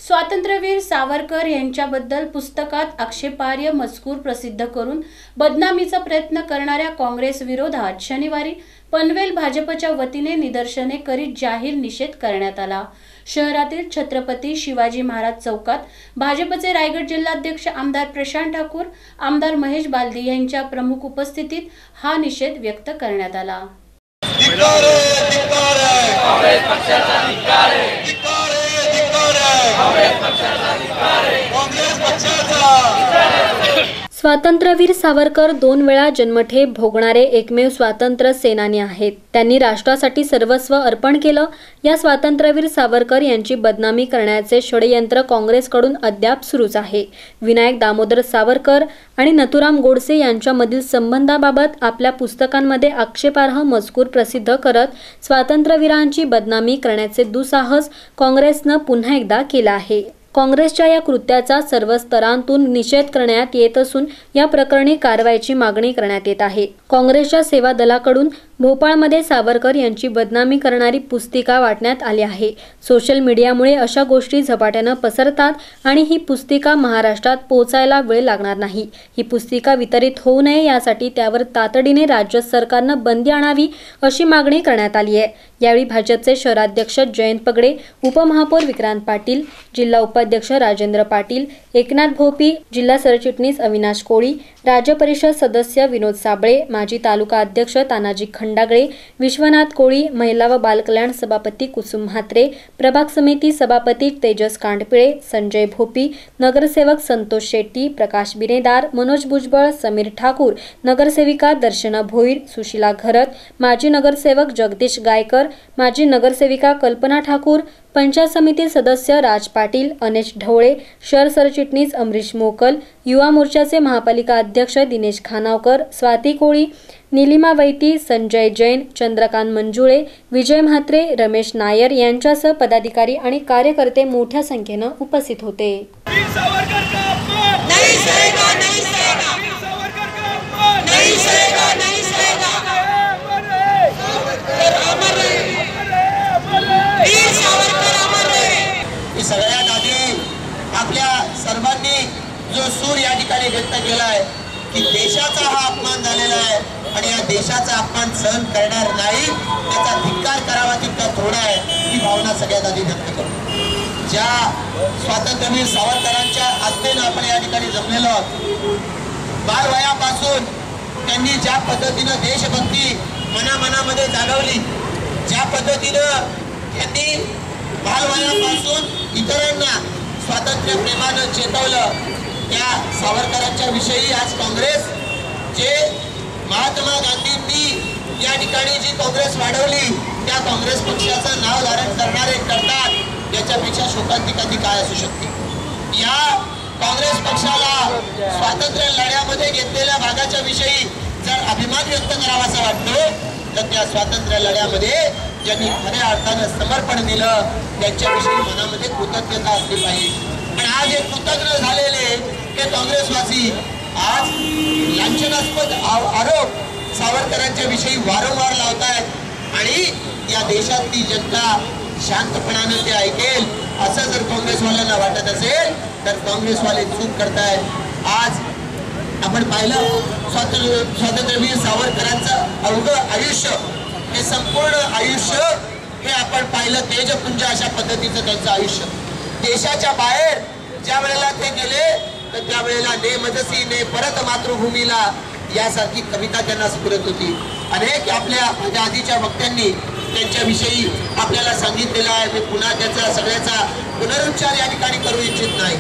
स्वातंत्र्यवीर सावरकर यांच्याबद्दल पुस्तकात आक्षेपार्ह मजकूर प्रसिद्ध करून बदनामीचा प्रयत्न करणाऱ्या काँग्रेस विरोधात शनिवारी पनवेल भाजपच्या वतीने निदर्शने करीत जाहीर निषेध करण्यात आला। शहरातील छत्रपती शिवाजी महाराज चौकात भाजपचे रायगड जिल्हाध्यक्ष आमदार प्रशांत ठाकूर, आमदार महेश बालदी यांच्या प्रमुख उपस्थितीत हा निषेध व्यक्त करण्यात आला। स्वातंत्र्यवीर सावरकर 2 वेळा जन्मठेप भोगणारे एकमेव स्वातंत्र्य सेनानी आहेत। त्यांनी राष्ट्रासाठी सर्वस्व अर्पण केलं। या स्वातंत्र्यवीर सावरकर यांची बदनामी करण्याचे षडयंत्र काँग्रेसकडून अद्याप सुरूच आहे। विनायक दामोदर सावरकर आणि नथुराम गोडसे यांच्यामधील संबंधाबाबत आपल्या पुस्तकांमध्ये आक्षेपार्ह मजकूर प्रसिद्ध करत स्वातंत्र्यवीरांची बदनामी करण्याचे दुस्साहस काँग्रेसनं पुन्हा एकदा केलं आहे। काँग्रेसच्या या कृत्याचा सर्व स्तरांतून निषेध करण्यात येत असून या प्रकरणी कारवाईची मागणी करण्यात येत आहे। काँग्रेसच्या सेवा दलाकडून भोपाळमध्ये सावरकर यांची बदनामी करणारी पुस्तिका वाटण्यात आली आहे। सोशल मीडियामुळे अशा गोष्टी झपाट्यानं पसरतात आणि ही पुस्तिका महाराष्ट्रात पोहोचायला वेळ लागणार नाही। ही पुस्तिका वितरित होऊ नये यासाठी त्यावर तातडीने राज्य सरकारनं बंदी आणावी अशी मागणी करण्यात आली आहे। यावेळी भाजपचे शहराध्यक्ष जयंत पगडे, उपमहापौर विक्रांत पाटील, जिल्हा उपाध्यक्ष राजेंद्र पाटील, एकनाथ भोपी, जिल्हा सरचिटणीस अविनाश कोळी, राज्य परिषद सदस्य विनोद साबळे, माजी तालुका अध्यक्ष तानाजी खंडागळे, विश्वनाथ कोळी, महिला व बालकल्याण सभापती कुसुम म्हात्रे, प्रभाग समिती सभापती तेजस कांडपिळे, संजय भोपी, नगरसेवक संतोष शेट्टी, प्रकाश बिनेदार, मनोज भुजबळ, समीर ठाकूर, नगरसेविका दर्शना भोईर, सुशीला घरत, माजी नगरसेवक जगदीश गायकर, माजी नगरसेविका कल्पना ठाकूर, पंचायत समिती सदस्य राज पाटील, अनेश ढवळे, शहर सरचिटणीस अमरीश मोकल, युवा मोर्चाचे महापालिका अध्यक्ष दिनेश खानावकर, स्वाती कोळी, निलिमा वैती, संजय जैन, चंद्रकांत मंजुळे, विजय म्हात्रे, रमेश नायर यांच्यासह पदाधिकारी आणि कार्यकर्ते मोठ्या संख्येनं उपस्थित होते। सगळ्यात आधी आपल्या सर्वांनी जो सूर या ठिकाणी व्यक्त केला आहे की देशाचा हा अपमान झालेला आहे आणि या देशाचा अपमान सहन करणार नाही, त्याचा धिक्कार करावा तितका थोडा आहे, ही भावना सगळ्यात आधी व्यक्त करतो। ज्या स्वातंत्र्यवीर सावरकरांच्या आज्ञेनं आपण या ठिकाणी जमलेलो आहोत, बालवयापासून त्यांनी ज्या पद्धतीनं देशभक्ती मनामनामध्ये जागवली, ज्या पद्धतीनं त्यांनी बालवयापासून इतरांना स्वातंत्र्य प्रेमानं चेतवलं, त्या सावरकरांच्या विषयी आज काँग्रेस जे महात्मा गांधींनी या ठिकाणी जी काँग्रेस वाढवली त्या काँग्रेस पक्षाचं नाव धारण करणारे करतात, याच्यापेक्षा शोकांतिका काय असू शकते। या काँग्रेस पक्षाला स्वातंत्र्य लढ्यामध्ये घेतलेल्या भागाच्या विषयी जर अभिमान व्यक्त करावासा वाटतो तर त्या स्वातंत्र्य लढ्यामध्ये ज्यांनी खऱ्या अर्थानं समर्पण दिलं त्यांच्याविषयी मनामध्ये कृतज्ञता असली पाहिजे। पण आज हे कृतज्ञ झालेले हे काँग्रेसवासी आज लांछनास्पद आरोप सावरकरांच्या विषयी वारंवार लावत आहेत आणि या देशातली जनता शांतपणाने ते ऐकेल असं जर काँग्रेसवाल्यांना वाटत असेल तर काँग्रेसवाले चूक करतायत। आज आपण पाहिलं स्वातंत्र्यवीर सावरकरांचं अवघं आयुष्य, हे संपूर्ण आयुष्य हे आपण पाहिलं तेजपुंज अशा पद्धतीचं त्यांचं आयुष्य। देशाच्या बाहेर ज्या वेळेला ते गेले तर त्यावेळेला ने मजसी ने परत मातृभूमीला यासारखी कविता त्यांना स्फुरत होती। अनेक आपल्या माझ्या आधीच्या वक्त्यांनी त्यांच्याविषयी आपल्याला सांगितलेलं आहे, मी पुन्हा त्याचा सगळ्याचा पुनरुच्चार या ठिकाणी करू इच्छित नाही।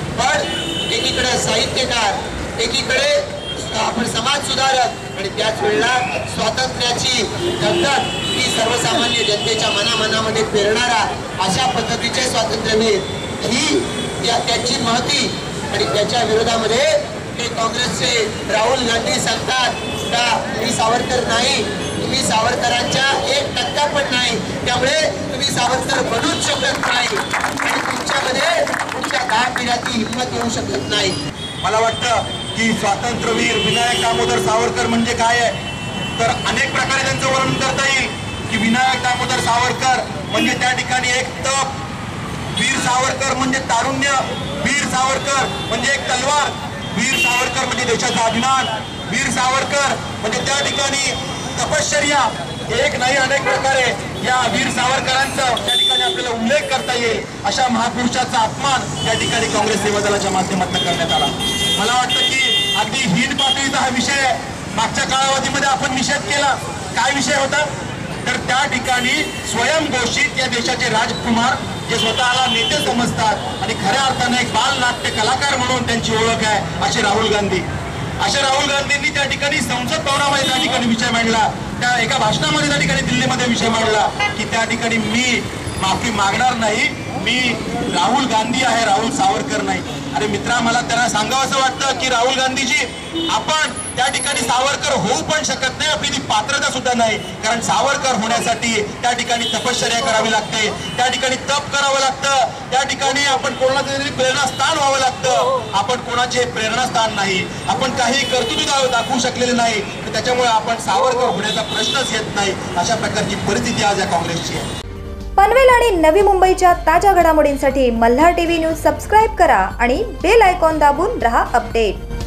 पण एकीकडे साहित्यकार, एकीकडे आपण समाज सुधारक आणि त्याच वेळेला स्वातंत्र्याची धगधग ही सर्वसामान्य जनतेच्या मनामनामध्ये पेरणारा अशा पद्धतीचे स्वातंत्र्यवीर ही त्याची महती आणि त्याच्या विरोधामध्ये हे काँग्रेसचे राहुल गांधी सांगतात का मी सावरकर नाही, तुम्ही सावरकरांच्या 1% पण नाही, त्यामुळे तुम्ही सावरकर बनूच शकत नाही आणि तुमच्यामध्ये तुमच्या 10 पिढ्याची हिंमत येऊ शकत नाही। मला वाटतं की स्वातंत्र्यवीर विनायक दामोदर सावरकर म्हणजे काय आहे तर अनेक प्रकारे त्यांचं वर्णन करता येईल की विनायक दामोदर सावरकर म्हणजे त्या ठिकाणी एक तप, वीर सावरकर म्हणजे तारुण्य, वीर सावरकर म्हणजे एक तलवार, वीर सावरकर म्हणजे देशाचा अभिमान, वीर सावरकर म्हणजे त्या ठिकाणी तपश्चर्या. एक नाही अनेक प्रकारे या वीर सावरकरांचा त्या ठिकाणी आपल्याला उल्लेख करता येईल. अशा महापुरुषाचा अपमान या ठिकाणी काँग्रेस सेवा दलाच्या माध्यमातून करण्यात आला. मला वाटतं की अगदी हीन पातळीचा हा विषय मागच्या कालावधीमध्ये आपण निषेध केला. काय विषय होता तर त्या ठिकाणी स्वयंघोषित या देशाचे राजकुमार जे स्वतःला नेते समजतात आणि खऱ्या अर्थाने एक बाल नाट्य कलाकार म्हणून त्यांची ओळख आहे असे राहुल गांधी. अशा राहुल गांधींनी त्या ठिकाणी संसद भवनामध्ये त्या ठिकाणी विषय मांडला. त्या एका भाषणामध्ये त्या ठिकाणी दिल्लीमध्ये विषय मांडला की त्या ठिकाणी मी माफी मागणार नाही, मी राहुल गांधी आहे, राहुल सावरकर नाही. अरे मित्रा, मला त्यांना सांगावं असं वाटतं की राहुल गांधीजी, आपण त्या ठिकाणी सावरकर होऊ पण शकत नाही, आपली ती पात्रता सुद्धा नाही. कारण सावरकर होण्यासाठी त्या ठिकाणी तपश्चर्या करावी लागते, त्या ठिकाणी तप करावं लागतं, त्या ठिकाणी आपण कोणाचं तरी प्रेरणास्थान व्हावं लागतं. आपण कोणाचे प्रेरणास्थान नाही, आपण काही कर्तृत्व दाखवू शकलेले नाही, तर त्याच्यामुळे आपण सावरकर होण्याचा प्रश्नच येत नाही. अशा प्रकारची परिस्थिती आज या काँग्रेसची आहे. पनवेल आणि नवी मुंबईच्या ताज्या घडामोडींसाठी मल्हार टीव्ही न्यूज सबस्क्राईब करा आणि बेल आयकॉन दाबून रहा अपडेट.